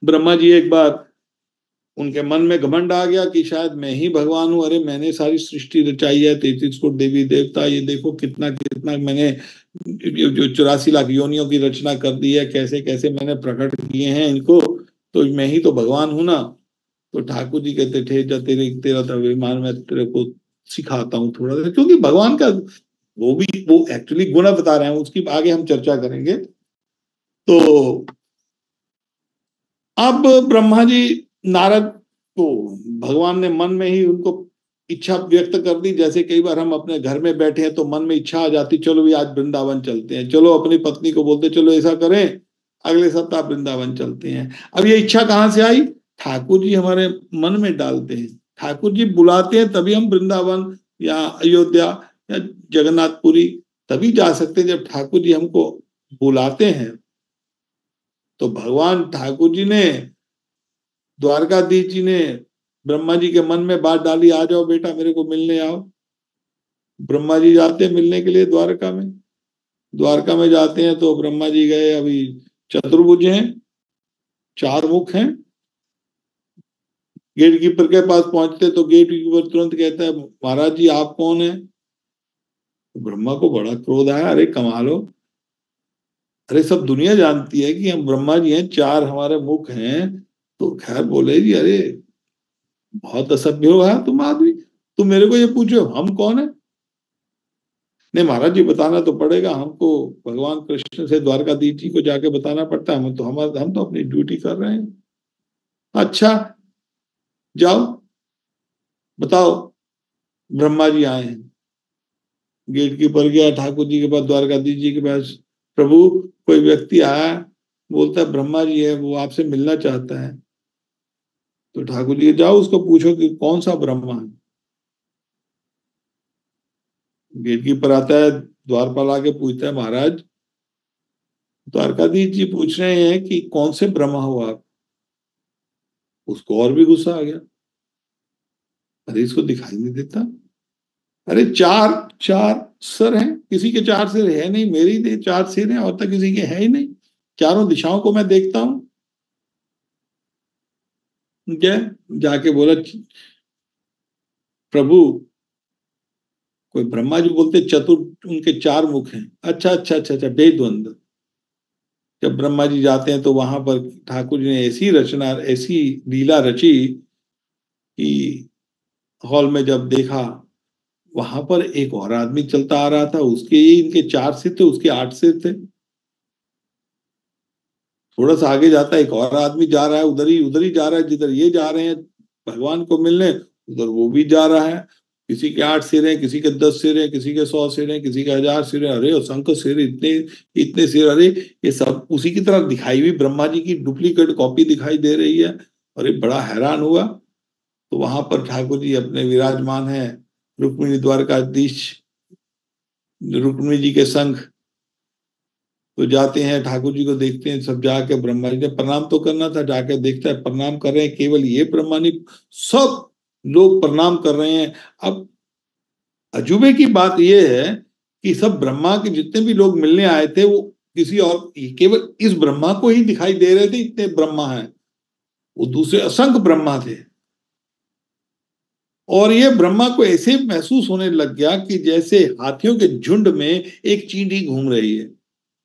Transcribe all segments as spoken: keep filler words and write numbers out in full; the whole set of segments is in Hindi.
ब्रह्मा जी एक बार उनके मन में घमंड आ गया कि शायद मैं ही भगवान हूं। अरे मैंने सारी सृष्टि रचाई है, तैतीस कोट देवी देवता, ये देखो कितना कितना मैंने जो चौरासी लाख योनियों की रचना कर दी है, कैसे कैसे मैंने प्रकट किए हैं इनको, तो मैं ही तो भगवान हूं ना। तो ठाकुर जी कहते थे, जा तेरे तेरा तो अभिमान, मैं तेरे को सिखाता हूँ थोड़ा सा, क्योंकि भगवान का वो भी वो एक्चुअली गुण बता रहे हैं, उसकी आगे हम चर्चा करेंगे। तो अब ब्रह्मा जी नारद को, भगवान ने मन में ही उनको इच्छा व्यक्त कर दी। जैसे कई बार हम अपने घर में बैठे हैं तो मन में इच्छा आ जाती, चलो भी आज वृंदावन चलते हैं, चलो अपनी पत्नी को बोलते चलो ऐसा करें अगले सप्ताह वृंदावन चलते हैं। अब ये इच्छा कहाँ से आई? ठाकुर जी हमारे मन में डालते हैं, ठाकुर जी बुलाते हैं, तभी हम वृंदावन या अयोध्या या जगन्नाथपुरी तभी जा सकते हैं जब ठाकुर जी हमको बुलाते हैं। तो भगवान ठाकुर जी ने, द्वारकाधीश जी ने ब्रह्मा जी के मन में बात डाली, आ जाओ बेटा मेरे को मिलने आओ। ब्रह्मा जी जाते हैं मिलने के लिए द्वारका में। द्वारका में जाते हैं तो ब्रह्मा जी गए, अभी चतुर्भुज हैं, चार मुख हैं। गेट कीपर के पास पहुंचते तो गेट कीपर तुरंत कहता है, महाराज जी आप कौन है? तो ब्रह्मा को बड़ा क्रोध आया, अरे कमाल हो, अरे सब दुनिया जानती है कि हम ब्रह्मा जी हैं, चार हमारे मुख हैं। तो खैर बोले जी, अरे बहुत असभ्य हो है तुम आदमी, तुम मेरे को ये पूछो हम कौन है? नहीं महाराज जी बताना तो पड़ेगा हमको, भगवान कृष्ण से द्वारकाधीश जी को जाके बताना पड़ता है, हम तो हम हम तो अपनी ड्यूटी कर रहे हैं। अच्छा जाओ बताओ। ब्रह्मा जी आए हैं, गेट कीपर गया ठाकुर जी के पास, द्वारकाधीश जी के पास, प्रभु कोई व्यक्ति आया, बोलता है ब्रह्मा जी है, वो आपसे मिलना चाहता है। तो ठाकुर जी जाओ उसको पूछो कि कौन सा ब्रह्मा है। गेट कीपर आता है, द्वारपाल आके पूछता है, महाराज द्वारकाधीश जी पूछ रहे हैं कि कौन से ब्रह्मा हो आप। उसको और भी गुस्सा आ गया, अरे इसको दिखाई नहीं देता, अरे चार चार सर हैं, किसी के चार सिर है नहीं, मेरे ही चार सिर हैं और तक किसी के है ही नहीं, चारों दिशाओं को मैं देखता हूं। क्या? जाके बोला, प्रभु कोई ब्रह्मा जी बोलते चतुर, उनके चार मुख हैं। अच्छा अच्छा अच्छा अच्छा, बेद्वंद। जब ब्रह्मा जी जाते हैं तो वहां पर ठाकुर जी ने ऐसी रचना, ऐसी लीला रची कि हॉल में जब देखा, वहां पर एक और आदमी चलता आ रहा था, उसके ही इनके चार सिर थे, उसके आठ सिर थे। थोड़ा सा आगे जाता है, एक और आदमी जा रहा है, उधर ही उधर ही जा रहा है जिधर ये जा रहे हैं भगवान को मिलने, उधर वो भी जा रहा है। किसी के आठ सिर हैं, किसी के दस सिर हैं, किसी के सौ सिर हैं, किसी के हजार सिर हैं। अरे असंख्य सिर, इतने इतने सिर, अरे ये सब उसी की तरह दिखाई हुई, ब्रह्मा जी की डुप्लीकेट कॉपी दिखाई दे रही है। अरे बड़ा हैरान हुआ। तो वहां पर ठाकुर जी अपने विराजमान है, रुक्मिणी द्वारकाधीश रुक्मिणी जी के संग। तो जाते हैं ठाकुर जी को देखते हैं, सब जाके ब्रह्मा जी ने प्रणाम तो करना था, जाके देखता है प्रणाम कर रहे हैं, केवल ये ब्रह्मा नहीं, सब लोग प्रणाम कर रहे हैं। अब अजूबे की बात यह है कि सब ब्रह्मा के जितने भी लोग मिलने आए थे वो किसी और, केवल इस ब्रह्मा को ही दिखाई दे रहे थे, इतने ब्रह्मा हैं, वो दूसरे असंख्य ब्रह्मा थे। और ये ब्रह्मा को ऐसे महसूस होने लग गया कि जैसे हाथियों के झुंड में एक चींटी घूम रही है।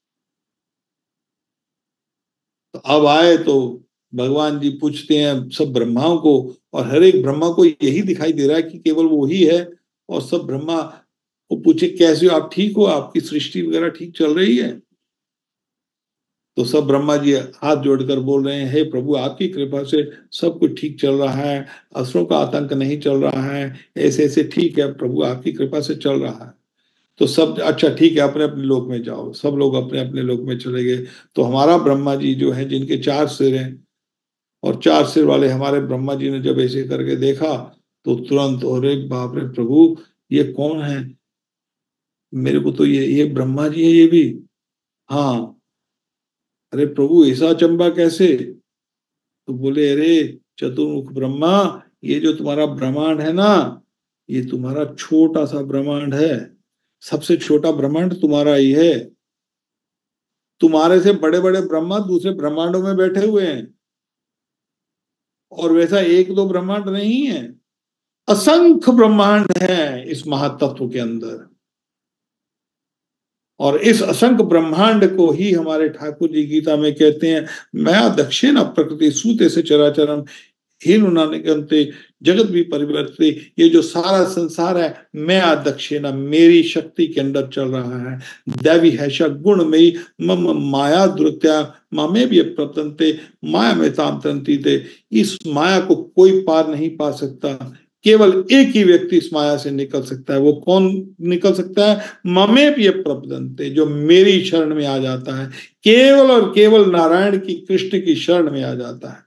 तो अब आए तो भगवान जी पूछते हैं सब ब्रह्माओं को, और हर एक ब्रह्मा को यही दिखाई दे रहा है कि केवल वो ही है। और सब ब्रह्मा को पूछे, कैसे हो आप, ठीक हो, आपकी सृष्टि वगैरह ठीक चल रही है? तो सब ब्रह्मा जी हाथ जोड़कर बोल रहे हैं, हे प्रभु आपकी कृपा से सब कुछ ठीक चल रहा है, असुरों का आतंक नहीं चल रहा है, ऐसे ऐसे ठीक है प्रभु आपकी कृपा से चल रहा है। तो सब अच्छा ठीक है, अपने अपने लोक में जाओ, सब लोग अपने अपने लोक में चले गए। तो हमारा ब्रह्मा जी जो है, जिनके चार सिर हैं, और चार सिर वाले हमारे ब्रह्मा जी ने जब ऐसे करके देखा तो तुरंत, अरे बाप रे प्रभु ये कौन है? मेरे को तो ये ये ब्रह्मा जी है ये भी। हाँ, अरे प्रभु ऐसा अचंबा कैसे? तो बोले, अरे चतुर्मुख ब्रह्मा, ये जो तुम्हारा ब्रह्मांड है ना, ये तुम्हारा छोटा सा ब्रह्मांड है, सबसे छोटा ब्रह्मांड तुम्हारा ही है। तुम्हारे से बड़े बड़े ब्रह्मा दूसरे ब्रह्मांडों में बैठे हुए हैं। और वैसा एक दो ब्रह्मांड नहीं है, असंख्य ब्रह्मांड है इस महातत्व के अंदर। और इस असंख्य ब्रह्मांड को ही हमारे ठाकुर जी गीता में कहते हैं, मैं दक्षिण प्रकृति सूते से चराचरम हीन नानकंते जगत भी परिवर्ते। ये जो सारा संसार है मैं दक्षिणा, मेरी शक्ति के अंदर चल रहा है। दैवी हैशा गुण में मम माया दुर्त्या मामे भी प्रतंते माया में ताम तंती थे। इस माया को कोई पार नहीं पा सकता, केवल एक ही व्यक्ति इस माया से निकल सकता है। वो कौन निकल सकता है? ममे भी प्रपदंते, जो मेरी शरण में आ जाता है, केवल और केवल नारायण की कृष्ण की शरण में आ जाता है।